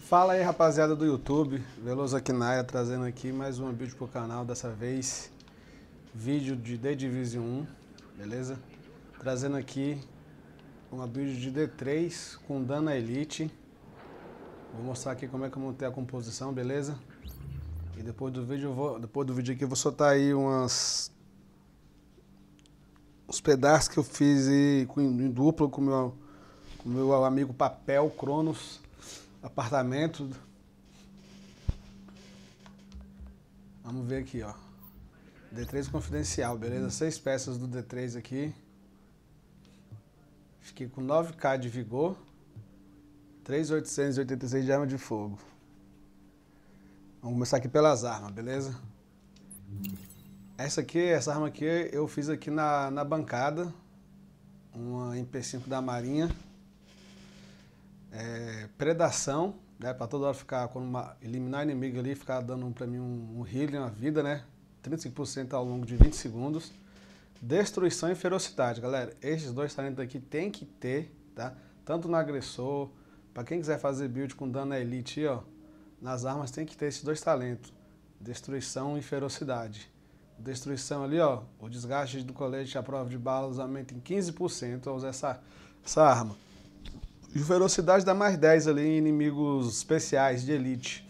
Fala aí, rapaziada do YouTube, Veloso aqui na área, trazendo aqui mais um vídeo pro canal, dessa vez vídeo de The Division 1, beleza? Trazendo aqui uma build de D3 com Dana Elite. Vou mostrar aqui como é que eu montei a composição, beleza? E depois do vídeo aqui eu vou soltar aí uns pedaços que eu fiz em dupla com o meu amigo Papel Cronos Apartamento. Vamos ver aqui, ó. D3 confidencial, beleza? 6 peças do D3 aqui. Fiquei com 9k de vigor, 3.886 de arma de fogo. Vamos começar aqui pelas armas, beleza? Essa arma aqui eu fiz aqui na bancada. Uma MP5 da Marinha. Predação, né? Pra toda hora ficar, quando eliminar inimigo ali, ficar dando pra mim um healing, uma vida, né? 35% ao longo de 20 segundos. Destruição e ferocidade, galera. Esses dois talentos aqui tem que ter, tá? Tanto no agressor, pra quem quiser fazer build com dano na elite, ó, nas armas tem que ter esses dois talentos. Destruição e ferocidade. Destruição ali, ó, o desgaste do colete à prova de balas aumenta em 15% ao usar essa arma. E ferocidade dá mais 10 ali em inimigos especiais de elite.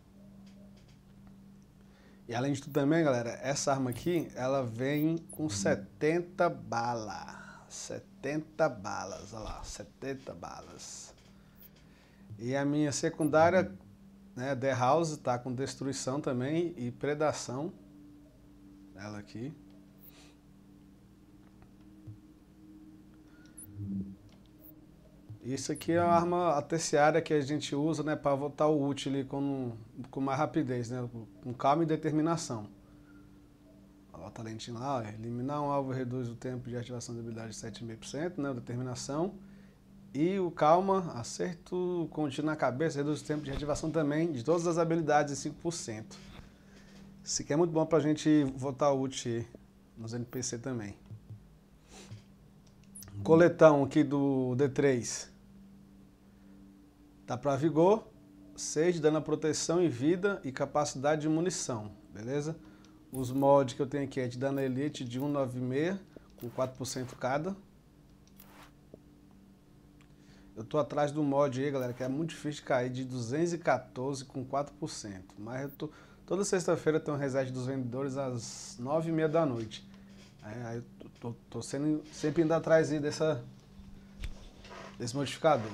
E além de tudo também, galera, essa arma aqui, ela vem com 70 balas. 70 balas, olha lá, 70 balas. E a minha secundária, né, The House, tá com destruição também e predação. Ela aqui. Isso aqui é uma arma terciária que a gente usa, né, para voltar o ult ali com mais rapidez, né, com calma e determinação. Olha o talentinho lá, ó, eliminar um alvo reduz o tempo de ativação da habilidade de 7,5%, né, determinação. E o calma, acerto contínuo na cabeça, reduz o tempo de ativação também de todas as habilidades em 5%. Isso aqui é muito bom pra gente voltar o ult nos NPC também. Coletão aqui do D3. Tá para vigor, 6 de dano à proteção e vida e capacidade de munição, beleza? Os mods que eu tenho aqui é de dano elite de 196 com 4% cada. Eu tô atrás do mod aí, galera, que é muito difícil de cair, de 214 com 4%. Mas toda sexta-feira tem um reset dos vendedores às 9h30 da noite. Aí eu tô sempre indo atrás aí desse modificador.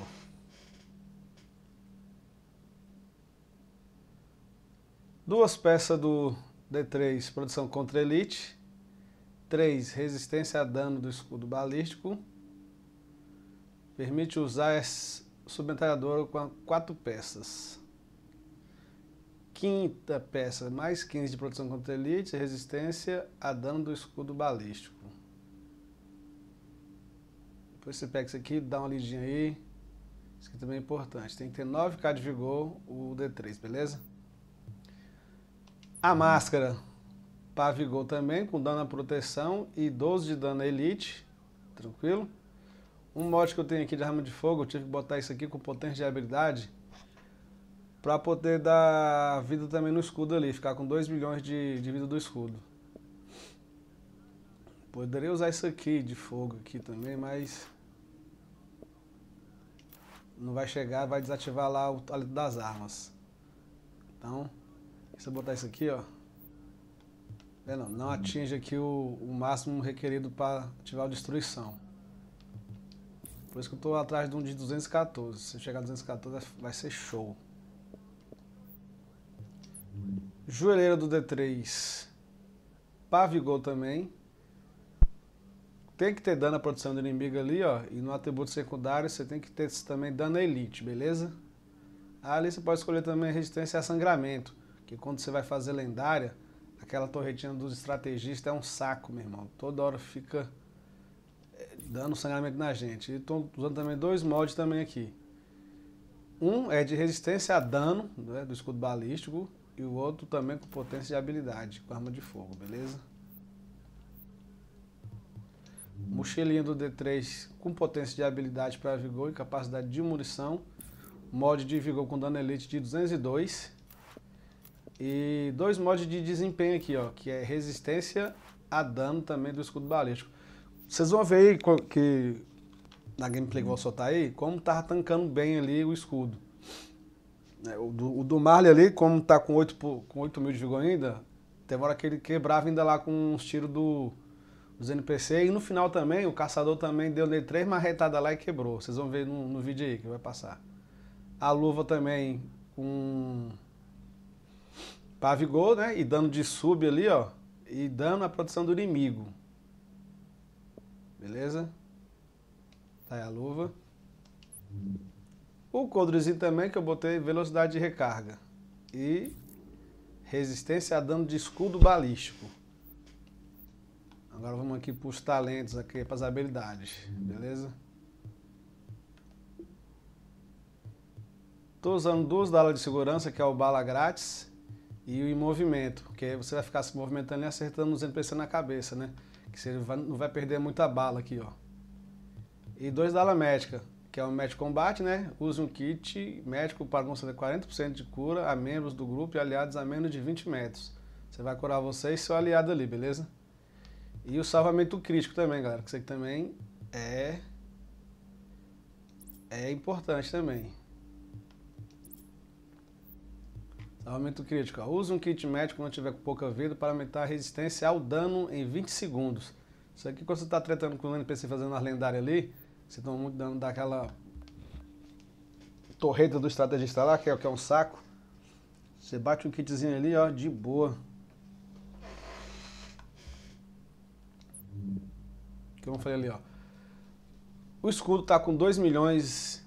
Duas peças do D3, produção contra elite. 3, resistência a dano do escudo balístico. Permite usar submetralhadora com 4 peças. Quinta peça, mais 15 de produção contra elite, resistência a dano do escudo balístico. Depois você pega isso aqui, dá uma lidinha aí. Isso aqui também é importante. Tem que ter 9k de vigor o D3, beleza? A máscara para vigor também, com dano à proteção e 12 de dano à elite, tranquilo. Um mod que eu tenho aqui de arma de fogo, eu tive que botar isso aqui com potência de habilidade, para poder dar vida também no escudo ali, ficar com 2 milhões de vida do escudo. Poderia usar isso aqui de fogo aqui também, mas não vai chegar, vai desativar lá o talento das armas. Então, se eu botar isso aqui, ó, não atinge aqui o máximo requerido para ativar a destruição. Por isso que eu estou atrás de um de 214. Se chegar a 214 vai ser show. Joelheira do D3 para vigor também. Tem que ter dano à produção do inimigo ali, ó. E no atributo secundário você tem que ter também dano à elite, beleza? Ali você pode escolher também resistência a sangramento. Que quando você vai fazer lendária, aquela torretinha dos estrategistas é um saco, meu irmão. Toda hora fica dando sangramento na gente. E estou usando também 2 mods também aqui. Um é de resistência a dano, né, do escudo balístico. E o outro também com potência de habilidade, com arma de fogo, beleza? Mochilinha do D3 com potência de habilidade para vigor e capacidade de munição. mod de vigor com dano elite de 202 e 2 mods de desempenho aqui, ó, que é resistência a dano também do escudo balístico. Vocês vão ver aí que na gameplay que eu vou soltar aí, como tá tancando bem ali o escudo. O do Marley ali, como tá com 8 mil de vigor ainda, teve hora que ele quebrava ainda lá com uns tiros dos NPC. E no final também, o caçador também deu nele 3 marretadas lá e quebrou. Vocês vão ver no vídeo aí que vai passar. A luva também com pá vigor, né? E dano de sub ali, ó. E dano à proteção do inimigo. Beleza? Tá aí a luva. O coldrezinho também que eu botei velocidade de recarga. E resistência a dano de escudo balístico. Agora vamos aqui para os talentos, aqui para as habilidades. Beleza? Estou usando 2 balas de segurança, que é o bala grátis e o em movimento, porque aí você vai ficar se movimentando e acertando os NPC na cabeça, né? Que você não vai perder muita bala aqui, ó. E 2 bala médica, que é o médico combate, né? Use um kit médico para conceder 40% de cura a membros do grupo e aliados a menos de 20 metros. Você vai curar você e seu aliado ali, beleza? E o salvamento crítico também, galera, que isso aqui também é importante também. Salvamento crítico. Use um kit médico quando tiver com pouca vida para aumentar a resistência ao dano em 20 segundos. Isso aqui quando você está tretando com o NPC fazendo as lendárias ali, você toma muito dano daquela torreta do estrategista lá, que é um saco. Você bate um kitzinho ali, ó, de boa. Como eu falei ali, ó. O escudo tá com 2 milhões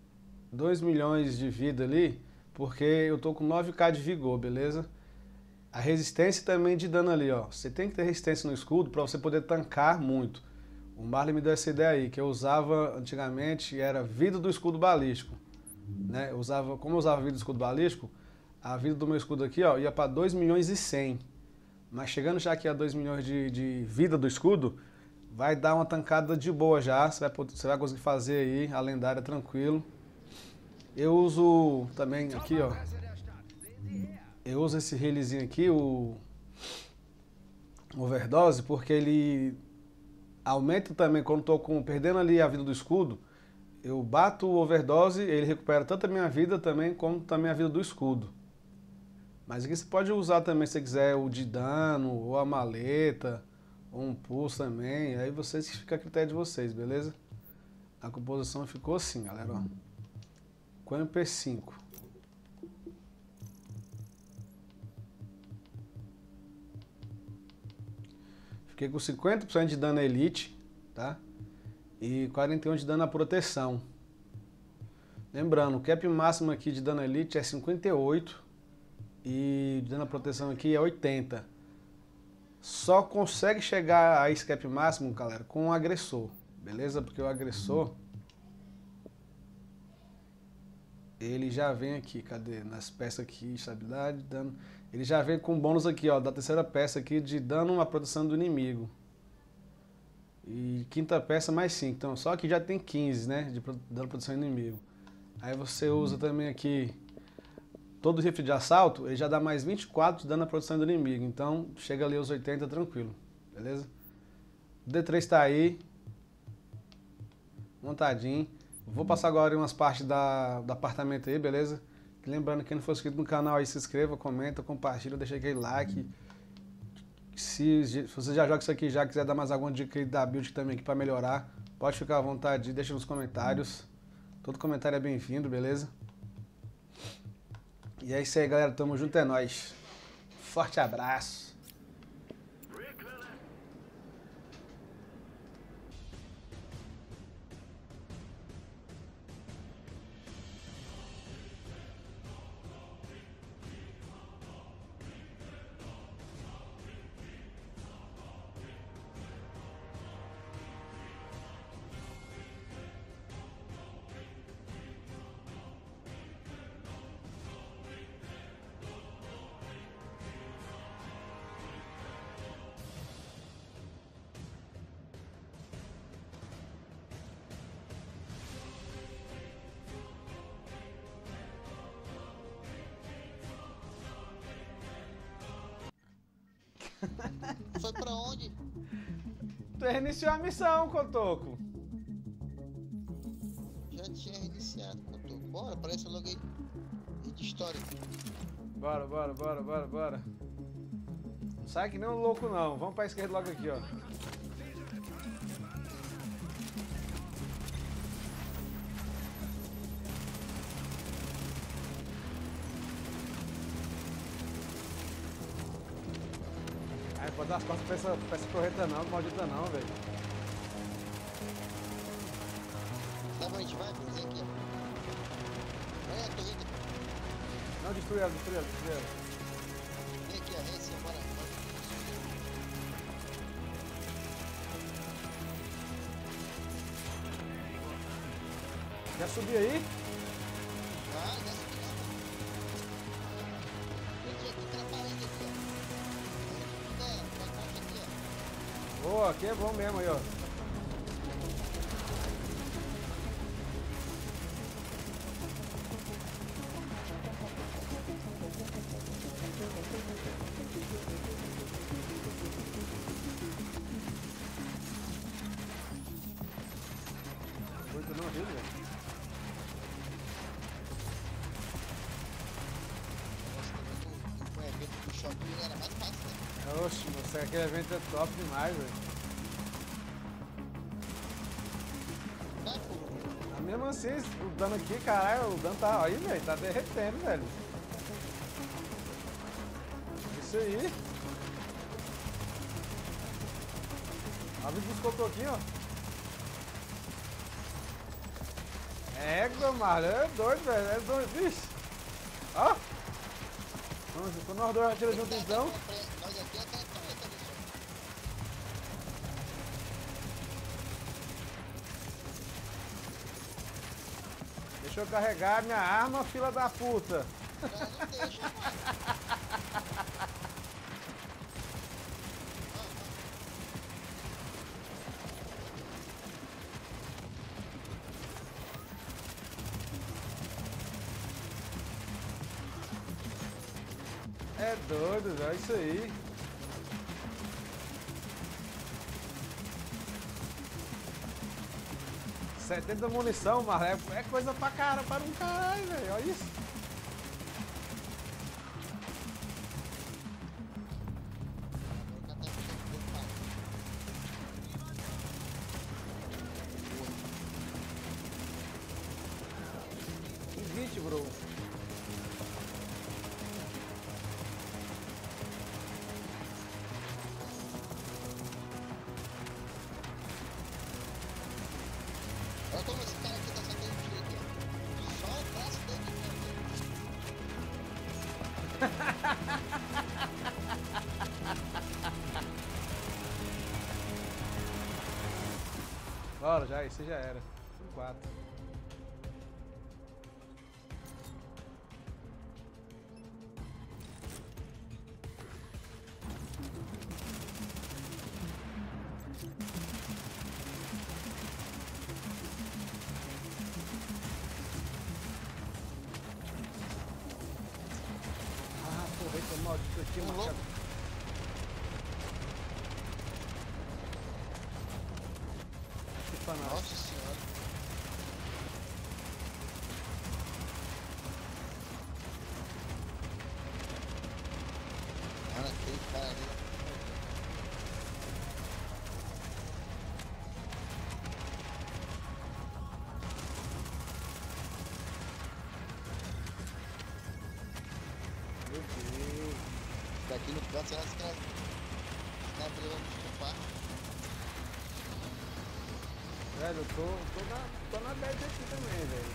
de vida ali, porque eu tô com 9k de vigor, beleza? A resistência também de dano ali, ó. Você tem que ter resistência no escudo para você poder tancar muito. O Marley me deu essa ideia aí, que eu usava antigamente, era vida do escudo balístico. Né? Como eu usava vida do escudo balístico, a vida do meu escudo aqui, ó, ia para 2 milhões e 100. Mas chegando já aqui a 2 milhões de vida do escudo, vai dar uma tancada de boa já. Você vai conseguir fazer aí a lendária tranquilo. Eu uso também aqui, ó. Eu uso esse healzinho aqui, o overdose, porque ele aumenta também quando estou perdendo ali a vida do escudo. Eu bato o overdose, ele recupera tanto a minha vida também, como também a vida do escudo. Mas aqui você pode usar também, se você quiser, o de dano, ou a maleta, ou um pulso também. Aí vocês, fica a critério de vocês, beleza? A composição ficou assim, galera, ó. Com MP5. Fiquei com 50% de dano à elite, tá? E 41% de dano à proteção. Lembrando, o cap máximo aqui de dano à elite é 58 e de dano à proteção aqui é 80. Só consegue chegar a esse cap máximo, galera, com o agressor, beleza? Porque o agressor, ele já vem aqui, cadê? Nas peças aqui, estabilidade, dano. Ele já vem com bônus aqui, ó, da terceira peça aqui de dano à proteção do inimigo. E quinta peça mais 5, então só que já tem 15, né, de dano à proteção do inimigo. Aí você usa também aqui todo o rifle de assalto, ele já dá mais 24 de dano à proteção do inimigo. Então chega ali aos 80 tranquilo, beleza? O D3 tá aí, montadinho. Vou passar agora em umas partes do apartamento aí, beleza? Lembrando, quem não for inscrito no canal aí, se inscreva, comenta, compartilha, deixa aquele like. Se você já joga isso aqui, já quiser dar mais alguma dica aí da build também aqui pra melhorar, pode ficar à vontade, deixa nos comentários. Todo comentário é bem-vindo, beleza? E é isso aí, galera. Tamo junto, é nóis. Forte abraço. Foi pra onde? Tu reiniciou a missão, Cotoco. Já tinha reiniciado, Cotoco. Bora, aparece logo aí. De história. Bora. Não sai que nem um louco, não. Vamos pra esquerda logo aqui, ó. Aí pode dar as costas pra essa correta não, maldita não, velho. Tá bom, a gente vai fazer aqui, ó. Olha a torreta. Não, destrui ela. Vem aqui, ó. Esse, bora. Já subi aí? Ah, já subiu. Aqui tá na parede aqui, ó. Vai aqui, ó. Boa, aqui é bom mesmo aí, ó. Muito não viu, velho. O evento do shopping era mais fácil, né? Oxe, você, aquele evento é top demais, velho. Vai, pô. Mas mesmo assim, o dano aqui, caralho, o dano tá aí, velho, tá derretendo, velho. Isso aí. A vida dos cotoquinhos, ó. Mano, é doido, velho, é doido, bicho. Ó. Quando nós dois atiramos juntos, então. Nós aqui até a torreta, bicho. Deixa eu carregar minha arma, fila da puta. Não deixa, mano. É doido, velho, isso aí. R$70 munição, mano, é coisa pra cara, para um caralho, velho, olha isso. Que 20, bro. Olha como esse cara aqui tá saindo de tiro aqui, ó. Só o braço dele que Bora, já, isso já era. 4. Aproveita, maldito aqui, mano. Nossa senhora. Cara, aquele cara ali. Meu Deus. Daqui no canto, será que os caras vão me chupar? Velho, eu tô na bad aqui também, velho.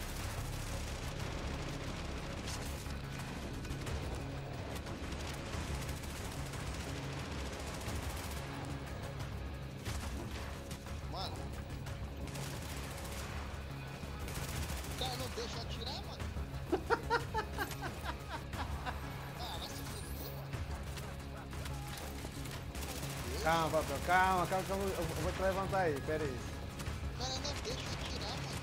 Mano. O cara não deixa eu atirar, mano. Ah, vai se fuder, mano. Calma, papel, calma, eu vou te levantar aí, pera aí. O cara não deixa eu atirar, mano.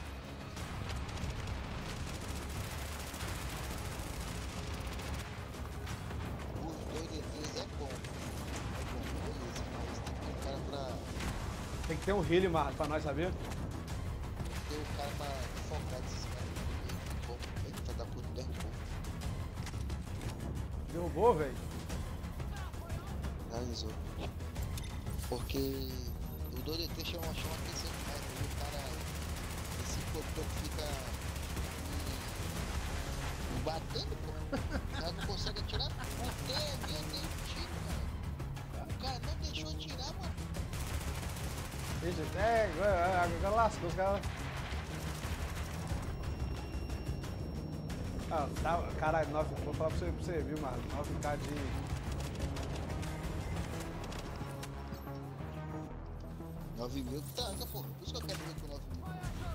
Os 2 de 3 é bom. É bom. Tem um healer, Marlon, pra nós, sabia? Tem o cara pra focar desses caras. Eita, da puta derrubou. Derrubou, velho. Finalizou. Porque o 2DT chama atenção demais. O cara, esse cocô fica me batendo, pô. O cara não consegue atirar. Botei ali, eu dei um tiro, cara. O cara não deixou atirar, mano. Agora lascou os caras. Ah, caralho, vou falar pra você, viu, mano? 9K de. 9.000 taca, pô. Por isso que eu quero ver com 9.000.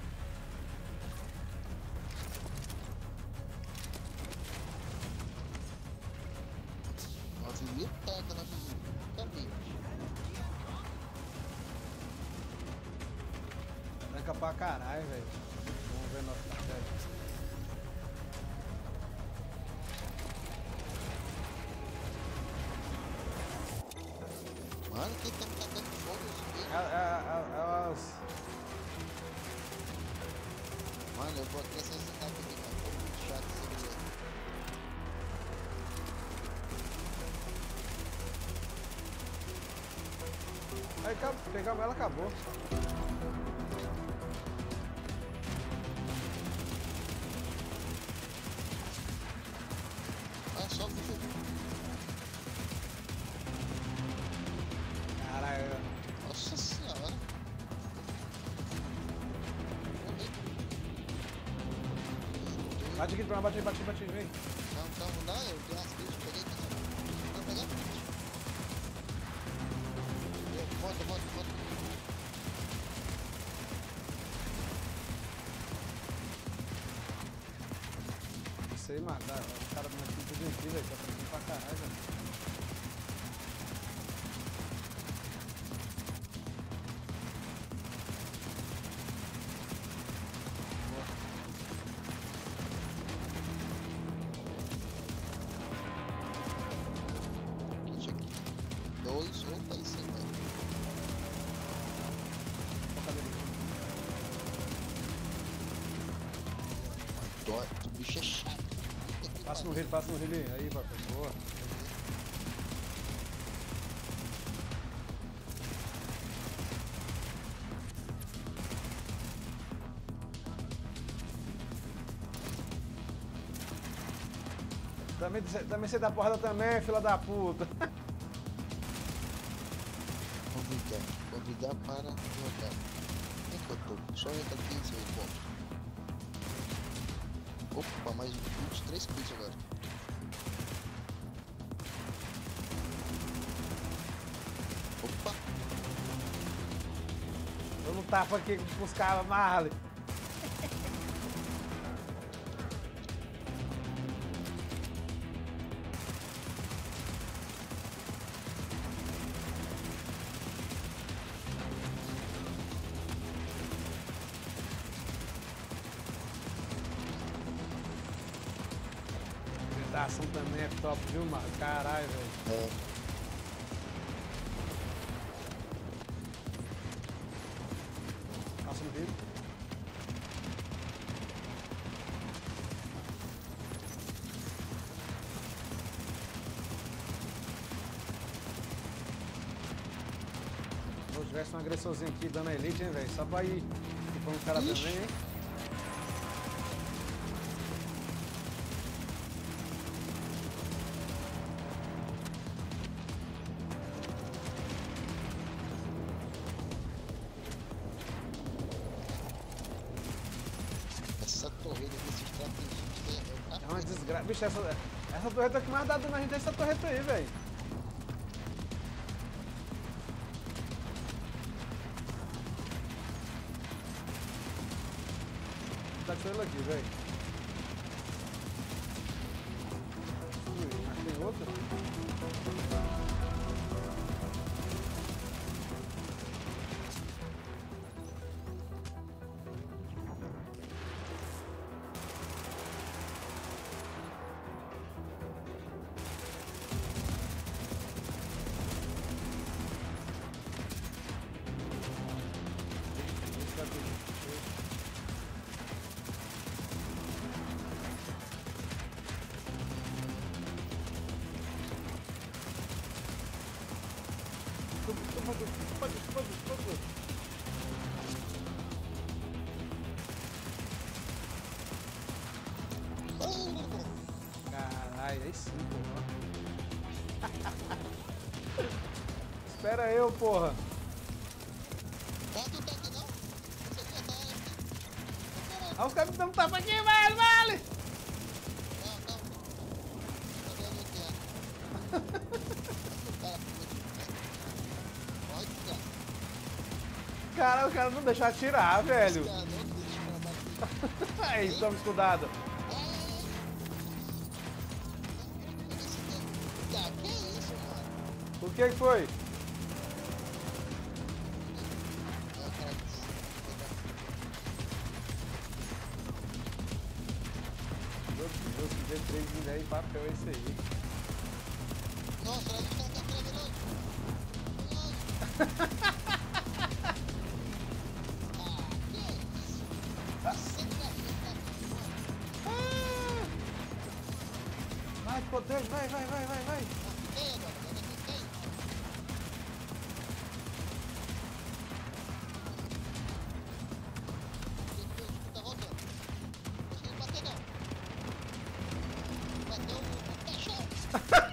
Taca, 9.000. Também. Tranca pra caralho, velho. Vamos ver nosso velho. Mano, quem tá me tacando fogo? Elas. Mano, eu vou até essas etapas aqui, cara. Tô muito chato esse moleque. Aí pegamos ela, acabou. Ah, só bicho. Caralho. Nossa senhora. Bate aqui, bate, vem. Calma, não, eu dei as pilhas, peguei aqui. Vou pegar a pilha. Volta. Não sei, mano. O cara do meu time tudo aqui, velho. Tá fazendo pra caralho, velho. Kit aqui. 2, opa, isso aí, velho. Dói, o bicho é chato. Passa no rio aí, papai. Boa. Também você dá porrada também, fila da puta. Convidar para jogar. Onde é que eu tô? Só entra aqui e seu ponto. Opa, mais uns 3 kills agora. Opa! Eu não tapa aqui com os caras, Marley. A ação também é top, viu, mano? Caralho, velho. É. Passa no rio. Se eu tivesse um agressorzinho aqui dando a elite, hein, velho? Só pra ir pondo o cara também, hein? Essa torreta desse estrategista é É uma desgraça. Bicho, essa torreta que mais dá dano na gente é essa torreta aí, velho. Tá com ele aqui, velho. Mas tem outra? aí sim, porra. Espera eu, porra. Bota o tanque não? Você já tá aqui. Ah, os caras me dão um tapa aqui, vale, vale! Não, não. Tá vendo o que é? Cara, pode ficar. Cara, o cara não deixa atirar, velho. Cara, não deixa pra bater. Aí, toma escudado. Cara, que isso, mano? O que foi? Meu Deus, que D3 de ideia em papel é esse aí. Nossa, a gente tá atrás hoje. Ah, que isso? Você que vai ficar aqui, mano. Vai, poder, vai. Tem agora, tem. Tá voltando. Deixa ele bater não. Bateu o caixão.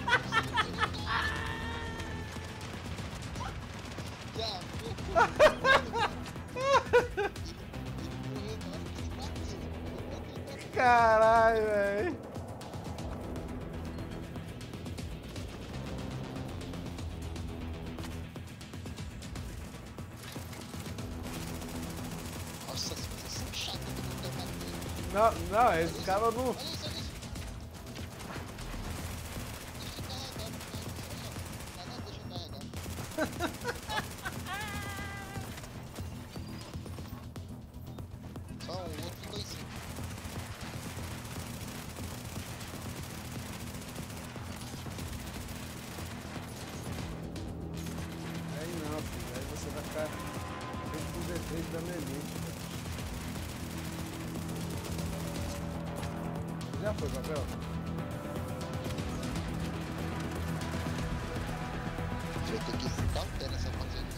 Caralho, velho. Nossa, as coisas são chatas que não tem bater. Não, esse cara não. Olha isso. Deixa carregando. Não, deixa carregando. Só o outro ficou em cima. Aí não, filho. Aí você vai ficar feito com defeito da Melite, velho. Já foi, papel? Vai ter que dar um pé nessa fase aqui.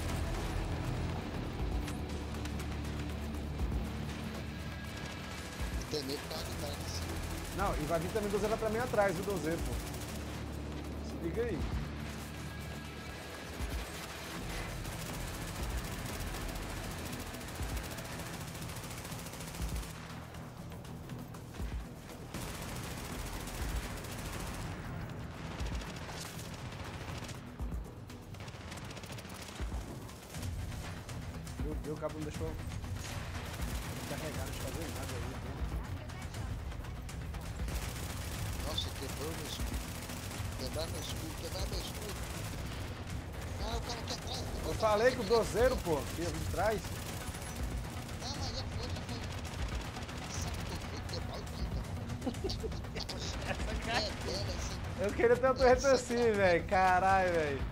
Tem medo pra ajudar nisso. Não, e vai vir também dozeira pra mim atrás, viu, dozeiro, pô. Se liga aí. Meu Deus, o cabo não deixou carregar, não deixa fazer nada aí, pô. Nossa, quebrou meu escudo. Quebrar meu escudo. Cara, o cara aqui atrás. Eu falei que o dozeiro, pô, que ia vir de trás. Não, mas já foi. Sabe que eu fui quebrar o Kika. É dela, assim. Eu queria ter um torrete assim, velho. Caralho, velho.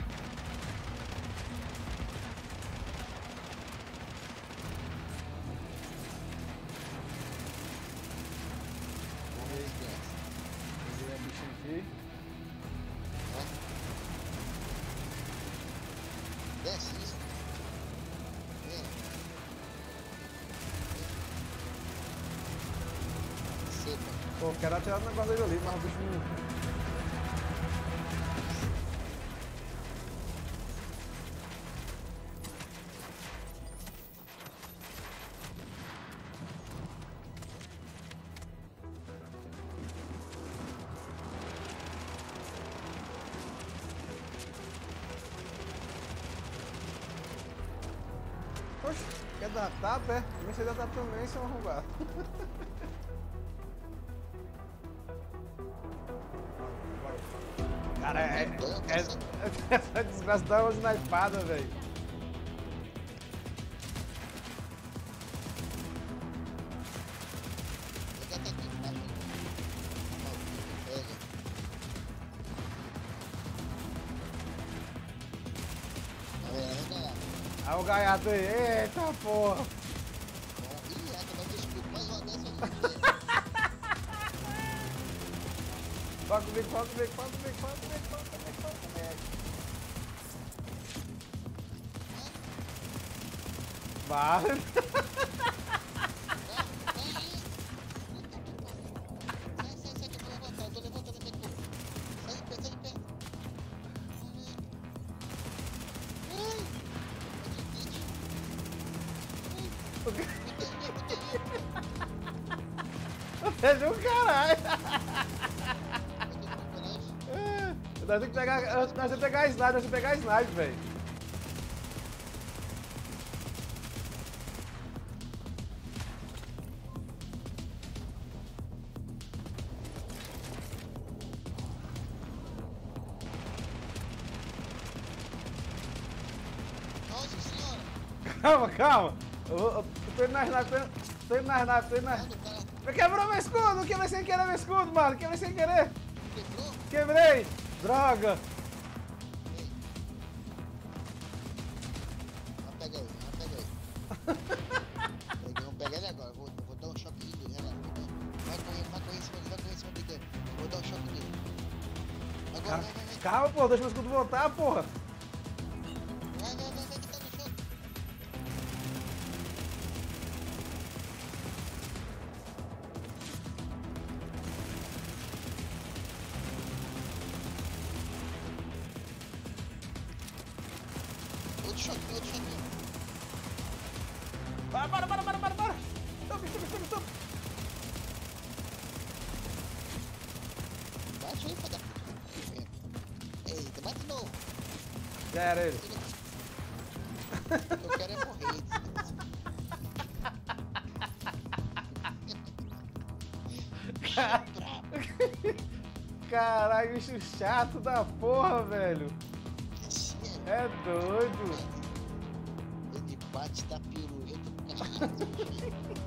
Vamos ver se desce. Peguei a bichinha aqui. Ó. Desce isso. Vem. Seca. Pô, quero atirar no negócio dele ali, mas o bicho não. Oxe, quer dar tapa, é? Nem sei dar tapa também, seu arrombado. Cara, essa desgraça dá uma snipada, velho. Pega até aqui embaixo. Pega. Tá vendo, galera? Aí o gaiato aí, eita porra. Ih, essa vai ter escudo. Mais uma dessa ali. Fala comigo. Vale. Sai, que eu tô levantando. Estratégia o caralho. Nós temos que pegar. Nós temos que pegar a snipe, nós temos que pegar a snipe, velho. Nossa senhora! Calma, calma. Eu tô indo na snipe, tô indo na snipe, tô indo na. Mano, o cara Quebrou meu escudo! Quebrei sem querer meu escudo, mano! Quebrei sem querer! quebrou. Quebrei! Droga! Ei. Pega aí, pega aí. Peguei, vamos pegar ele agora. Vou dar um choque nele, relaxa. Vai correr em cima dele. Vou dar um choque nele. Agora, vai. Calma, porra, deixa meu escudo voltar, porra! Vai, que tá no chão. Outro choque. Bora! Stop! Bate aí, filho da puta. Eita, bate de novo. Já era ele. Eu quero é morrer. Caralho, bicho chato da porra, velho! É doido! Ele bate da piruleta.